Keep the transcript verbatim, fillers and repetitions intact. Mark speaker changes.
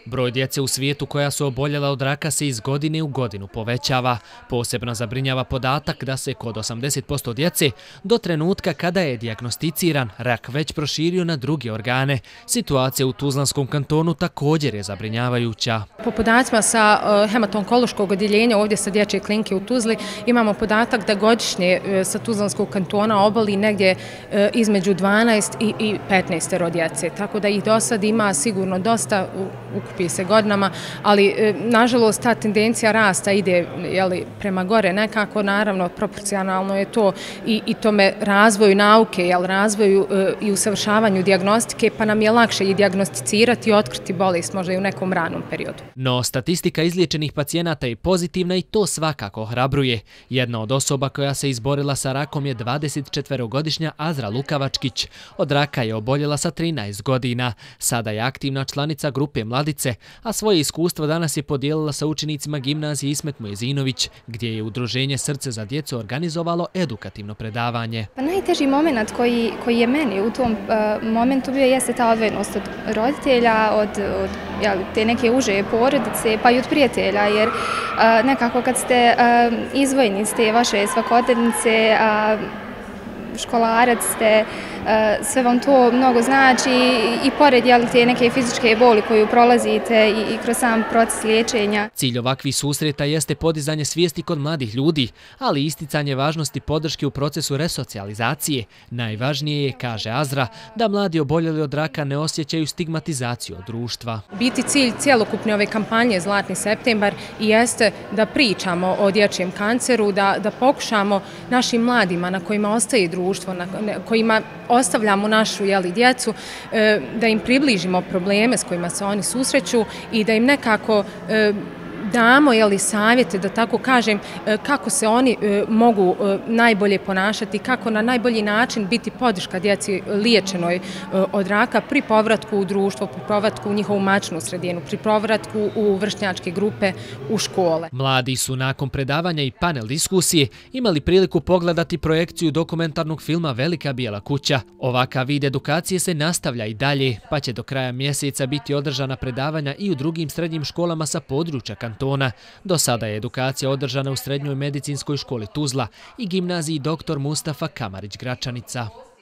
Speaker 1: Broj djece u svijetu koja su oboljela od raka se iz godine u godinu povećava. Posebno zabrinjava podatak da se kod osamdeset posto djece do trenutka kada je dijagnosticiran rak već proširio na druge organe. Situacija u Tuzlanskom kantonu također je zabrinjavajuća.
Speaker 2: Po podacima sa hematonkološkog odjeljenja ovdje sa dječje klinike u Tuzli imamo podatak da godišnje sa Tuzlanskog kantona oboli negdje između dvanaest i petnaest djece. Tako da ih do sad ima sigurno dosta, ukupi se godinama, ali nažalost ta tendencija rasta ide jeli, prema gore nekako, naravno proporcionalno je to i, i tome razvoju nauke, jel, razvoju e, i usavršavanju dijagnostike, pa nam je lakše i dijagnosticirati i otkriti bolest možda i u nekom ranom periodu.
Speaker 1: No, statistika izliječenih pacijenata je pozitivna i to svakako ohrabruje. Jedna od osoba koja se izborila sa rakom je dvadesetčetverogodišnja Azra Lukavačkić. Od raka je oboljela sa trinaest godina. Sada je aktivna članica grupe Mladice, a svoje iskustvo danas je podijelila sa učenicima gimnazije Ismet Mojezinović, gdje je Udruženje Srce za djecu organizovalo edukativno predavanje.
Speaker 3: Pa najteži moment koji, koji je meni u tom uh, momentu bio jeste ta odvojenost od roditelja, od, od jel, te neke uže porodice, pa i od prijatelja, jer uh, nekako kad ste uh, izvojeni iz te vaše svakodnevnice, uh, školarac ste, sve vam to mnogo znači i pored te neke fizičke boli koju prolazite i kroz sam proces liječenja.
Speaker 1: Cilj ovakvih susreta jeste podizanje svijesti kod mladih ljudi, ali isticanje važnosti podrške u procesu resocijalizacije. Najvažnije je, kaže Azra, da mladi oboljeli od raka ne osjećaju stigmatizaciju od društva.
Speaker 2: Biti cilj cijelokupne ove kampanje Zlatni septembar jeste da pričamo o dječjem kanceru, da, da pokušamo našim mladima na kojima ostaje društvo, na kojima ostavljamo našu jeli, djecu, da im približimo probleme s kojima se oni susreću i da im nekako damo jeli, savjete, da tako kažem, kako se oni mogu najbolje ponašati, kako na najbolji način biti podrška djeci liječenoj od raka pri povratku u društvo, pri povratku u njihovu mačnu sredinu, pri povratku u vršnjačke grupe, u škole.
Speaker 1: Mladi su nakon predavanja i panel diskusije imali priliku pogledati projekciju dokumentarnog filma Velika bijela kuća. Ovakav vid edukacije se nastavlja i dalje, pa će do kraja mjeseca biti održana predavanja i u drugim srednjim školama sa područja kantona. Do sada je edukacija održana u Srednjoj medicinskoj školi Tuzla i gimnaziji doktor Mustafa Kamarić Gračanica.